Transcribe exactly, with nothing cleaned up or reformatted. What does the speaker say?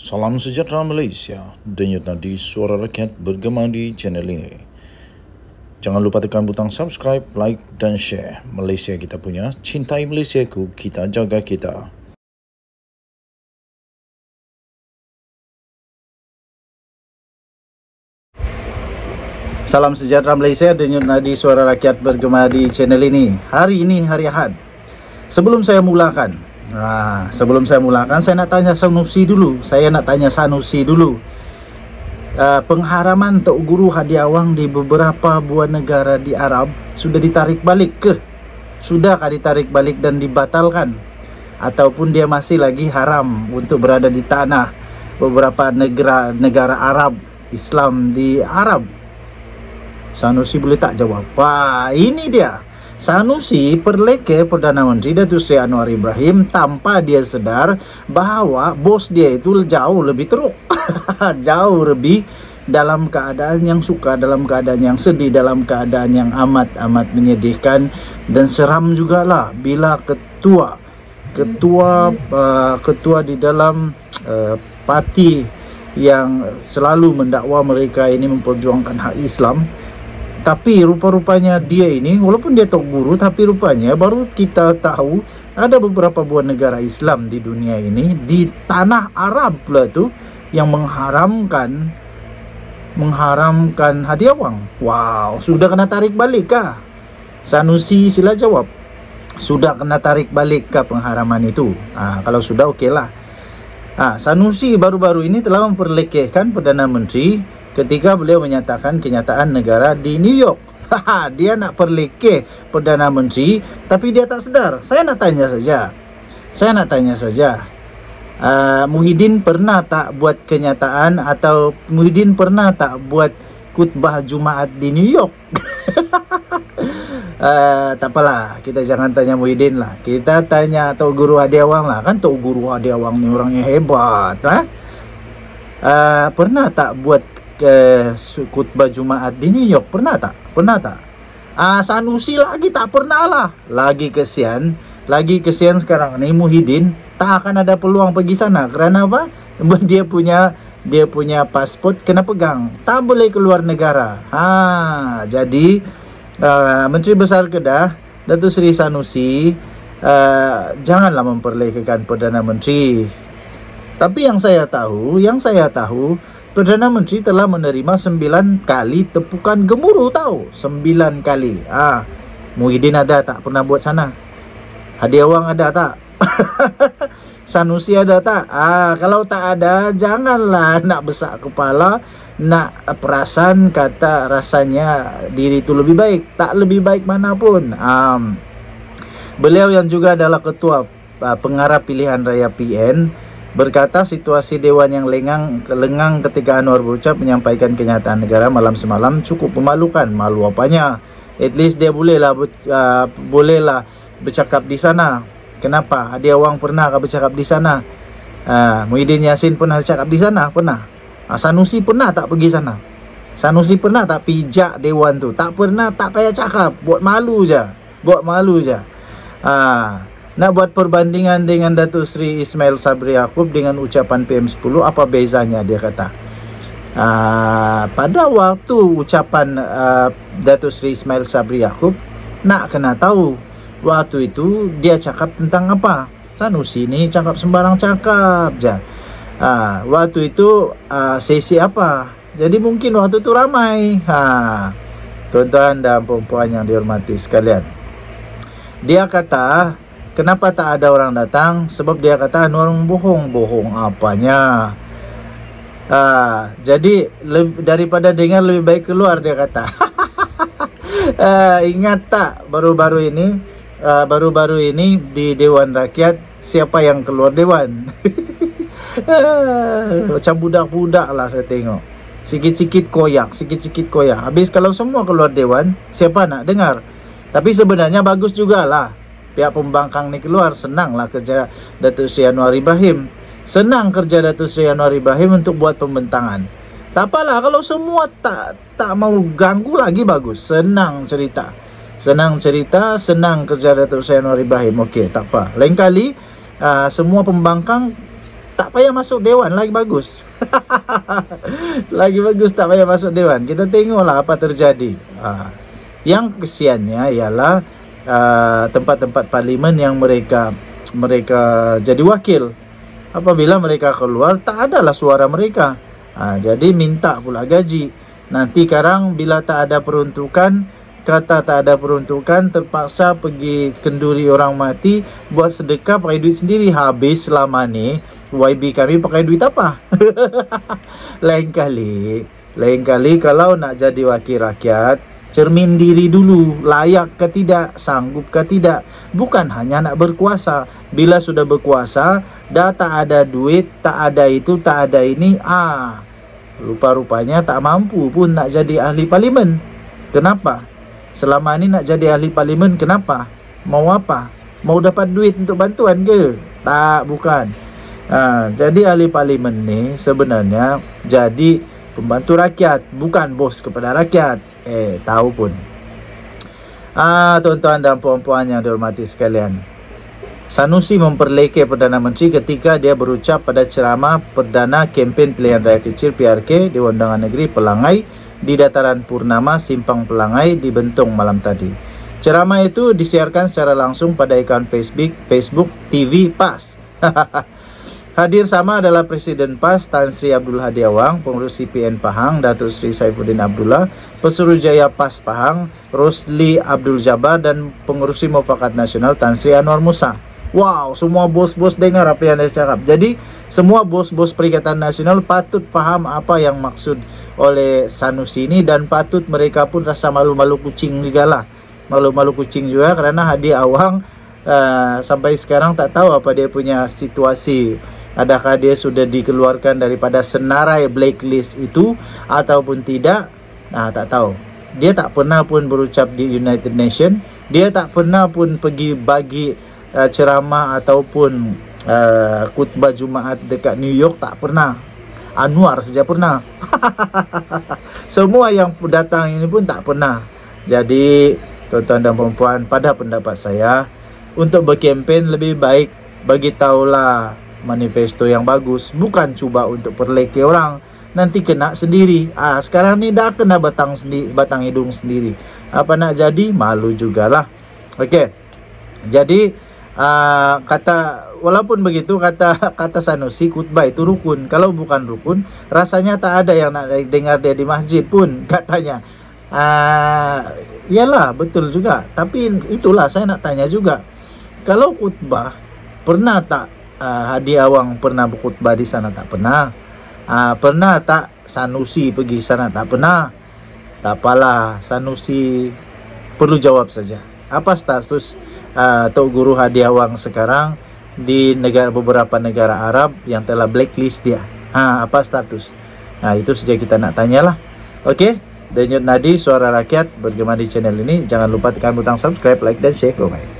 Salam sejahtera Malaysia, denyut nadi suara rakyat bergema di channel ini. Jangan lupa tekan butang subscribe, like dan share. Malaysia kita punya, cintai Malaysiaku, kita jaga kita. Salam sejahtera Malaysia, denyut nadi suara rakyat bergema di channel ini. Hari ini hari Ahad. Sebelum saya mulakan, Nah, sebelum saya mulakan, saya nak tanya Sanusi dulu. Saya nak tanya Sanusi dulu. Uh, pengharaman Tok Guru Hadi Awang di beberapa buah negara di Arab sudah ditarik balik ke? Sudahkah ditarik balik dan dibatalkan? Ataupun dia masih lagi haram untuk berada di tanah beberapa negara negara Arab, Islam di Arab? Sanusi boleh tak jawab? Wah, ini dia. Sanusi perleke Perdana Menteri Datuk Seri Anwar Ibrahim tanpa dia sedar bahawa bos dia itu jauh lebih teruk. Jauh lebih dalam keadaan yang suka, dalam keadaan yang sedih, dalam keadaan yang amat-amat menyedihkan dan seram jugalah bila ketua ketua uh, ketua di dalam uh, parti yang selalu mendakwa mereka ini memperjuangkan hak Islam. Tapi rupa-rupanya dia ini, walaupun dia Tok Guru, tapi rupanya baru kita tahu ada beberapa buah negara Islam di dunia ini, di tanah Arab pula tu, yang mengharamkan mengharamkan Hadi Awang. Wow, sudah kena tarik balik kah? Sanusi sila jawab. Sudah kena tarik balik kah pengharaman itu? Ah, kalau sudah okeylah. Ah, Sanusi baru-baru ini telah memperlekehkan Perdana Menteri ketika beliau menyatakan kenyataan negara di New York. Haha, dia nak perlekeh Perdana Menteri, tapi dia tak sedar. Saya nak tanya saja. Saya nak tanya saja. Uh, Muhyiddin pernah tak buat kenyataan atau Muhyiddin pernah tak buat khutbah Jumaat di New York? uh, tak apalah, kita jangan tanya Muhyiddin lah. Kita tanya Tok Guru Hadi Awang lah. Kan Tok Guru Hadi Awang ni orangnya hebat. Ha? Uh, pernah tak buat ke khutbah Jumaat di New York? Pernah tak? Pernah tak? Ah, Sanusi lagi tak pernah lah. Lagi kesian, lagi kesian sekarang ni Muhyiddin tak akan ada peluang pergi sana. Kerana apa? Dia punya dia punya pasport kena pegang, tak boleh keluar negara. Ha, jadi uh, Menteri Besar Kedah Datuk Seri Sanusi uh, janganlah memperlekehkan Perdana Menteri. Tapi yang saya tahu, yang saya tahu Perdana Menteri telah menerima sembilan kali tepukan gemuruh tahu. Sembilan kali. Ah, Muhyiddin ada tak pernah buat sana? Hadi Awang ada tak? Sanusi ada tak? Ah, kalau tak ada, janganlah nak besar kepala, nak perasan kata rasanya diri itu lebih baik. Tak lebih baik manapun. Um, beliau yang juga adalah ketua uh, pengarah pilihan raya P N berkata situasi Dewan yang lengang lengang ketika Anwar berucap menyampaikan kenyataan negara malam semalam cukup memalukan. Malu apanya? At least dia bolehlah uh, bolehlah bercakap di sana. Kenapa? Hadi Awang pernah ke bercakap di sana? Uh, Muhyiddin Yassin pernah bercakap di sana? Pernah. Uh, Sanusi pernah tak pergi sana? Sanusi pernah tak pijak Dewan tu? Tak pernah, tak payah cakap. Buat malu je. Buat malu je. Ah. Uh, Nak buat perbandingan dengan Datuk Seri Ismail Sabri Yaakob dengan ucapan P M sepuluh, apa bezanya dia kata? Uh, pada waktu ucapan uh, Datuk Seri Ismail Sabri Yaakob, nak kena tahu waktu itu dia cakap tentang apa? Sanusi ni cakap sembarang cakap je. Uh, waktu itu uh, sesi apa? Jadi mungkin waktu itu ramai. Ha, tuan-tuan dan puan-puan yang dihormati sekalian, dia kata kenapa tak ada orang datang? Sebab dia kata Anwar bohong. Bohong apanya? Ah, jadi lebih, daripada dengar lebih baik keluar, dia kata. ah, ingat tak baru-baru ini, ah, baru-baru ini di Dewan Rakyat siapa yang keluar Dewan? ah, macam budak-budak lah saya tengok. Sikit-sikit koyak, sikit-sikit koyak. Habis kalau semua keluar Dewan, siapa nak dengar? Tapi sebenarnya bagus jugalah. Pihak pembangkang ni keluar, senanglah kerja Datuk Seri Anwar Ibrahim. Senang kerja Datuk Seri Anwar Ibrahim untuk buat pembentangan. Tak apalah kalau semua tak tak mau ganggu lagi, bagus. Senang cerita. Senang cerita, senang kerja Datuk Seri Anwar Ibrahim. Okey, tak apa. Lain kali uh, semua pembangkang tak payah masuk dewan, lagi bagus. Lagi bagus, tak payah masuk dewan. Kita tengoklah apa terjadi. Uh, yang kesiannya ialah uh, tempat-tempat parlimen yang mereka mereka jadi wakil. Apabila mereka keluar, tak adalah suara mereka. Uh, jadi minta pula gaji. Nanti sekarang bila tak ada peruntukan, kata tak ada peruntukan, terpaksa pergi kenduri orang mati, buat sedekah pakai duit sendiri. Habis selama ni Y B kami pakai duit apa? Lain kali, lain kali kalau nak jadi wakil rakyat, cermin diri dulu, layak ke tidak, sanggup ke tidak. Bukan hanya nak berkuasa. Bila sudah berkuasa, dah tak ada duit, tak ada itu, tak ada ini, ah, rupa-rupanya tak mampu pun nak jadi ahli parlimen. Kenapa? Selama ni nak jadi ahli parlimen, kenapa? Mau apa? Mau dapat duit untuk bantuan ke? Tak, bukan. Ha, jadi ahli parlimen ni sebenarnya jadi pembantu rakyat, bukan bos kepada rakyat. Eh, tahu pun. Ah, tuan-tuan dan puan-puan yang dihormati sekalian, Sanusi memperlekeh Perdana Menteri ketika dia berucap pada ceramah perdana kempen pilihan raya kecil P R K Dewan Undangan Negeri Pelangai di Dataran Purnama Simpang Pelangai di Bentong malam tadi. Ceramah itu disiarkan secara langsung pada akaun Facebook Facebook T V P A S. Hadir sama adalah Presiden P A S Tan Sri Abdul Hadi Awang, Pengurus C P N Pahang Datuk Sri Saifuddin Abdullah, Pesuruhjaya P A S Pahang Rosli Abdul Jabbar, dan Pengurusi Mufakat Nasional Tan Sri Anwar Musa. Wow, semua bos-bos dengar apa yang saya cakap. Jadi semua bos-bos Perikatan Nasional patut faham apa yang maksud oleh Sanusi ini, dan patut mereka pun rasa malu-malu kucing juga lah. Malu-malu kucing juga kerana Hadi Awang uh, sampai sekarang tak tahu apa dia punya situasi. Adakah dia sudah dikeluarkan daripada senarai blacklist itu ataupun tidak? Nah, tak tahu. Dia tak pernah pun berucap di United Nations. Dia tak pernah pun pergi bagi uh, ceramah ataupun uh, khutbah Jumaat dekat New York. Tak pernah. Anwar saja pernah. Semua yang datang ini pun tak pernah. Jadi, tuan-tuan dan puan-puan, pada pendapat saya, untuk berkempen lebih baik bagi tahulah manifesto yang bagus, bukan cuba untuk perlekeh orang, nanti kena sendiri. Ah, sekarang ni dah kena batang sendiri, batang hidung sendiri. Apa nak jadi, malu jugalah. Okey. Jadi ah, kata walaupun begitu, kata kata Sanusi, khutbah itu rukun. Kalau bukan rukun, rasanya tak ada yang nak dengar dia di masjid pun, katanya. Ah, iyalah, betul juga. Tapi itulah saya nak tanya juga. Kalau khutbah, pernah tak Uh, Hadi Awang pernah berkhutbah di sana? Tak pernah. Uh, pernah tak Sanusi pergi sana? Tak pernah. Tak apalah, Sanusi perlu jawab saja. Apa status uh, Tok Guru Hadi Awang sekarang di negara beberapa negara Arab yang telah blacklist dia? Ha, apa status? Nah, itu saja kita nak tanyalah. Okey, Denyut Nadi, Suara Rakyat bergema di channel ini. Jangan lupa tekan butang subscribe, like dan share. Bye.